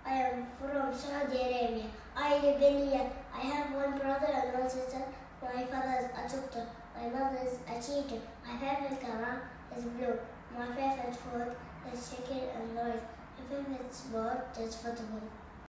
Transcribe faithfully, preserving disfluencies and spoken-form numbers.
I am from Saudi Arabia. I live in Riyadh. I have one brother and one sister. My father is a doctor. My mother is a teacher. My favorite color is blue. My favorite food is chicken and rice. My favorite sport is football.